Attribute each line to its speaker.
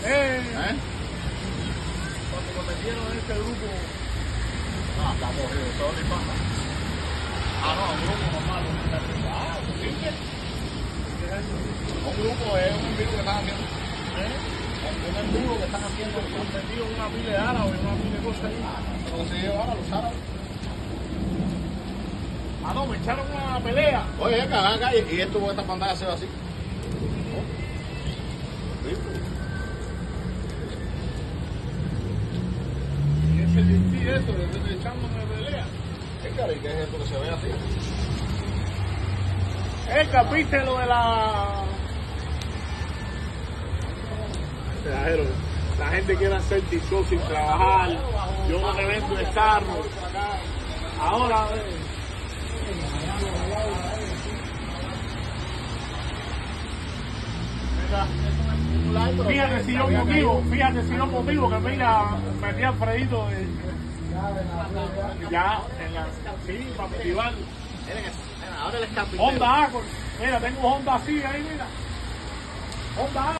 Speaker 1: Cuando me metieron en este grupo. Estamos todos ni pasa. No, un grupo normal. Un grupo es un envío que están haciendo. Un envío que están haciendo. Han vendido una pila de árabes, una pila de cosas ahí. ¿Cómo se llevan a los árabes? No, me echaron una pelea. Oye, acá, y esto, esta pantalla se ve así. Y ese DC eso, de echándome pelea. ¿Qué es esto que se ve así? ¿Viste lo de la gente quiere hacer TikTok sin trabajar? Yo no me vendo de carro. Ahora, fíjate si yo conmigo, que mira, metí a Fredito ya en la para motivar.
Speaker 2: Ahora el escape.
Speaker 1: Honda Accord, mira, tengo Honda así ahí, mira. Honda Accord.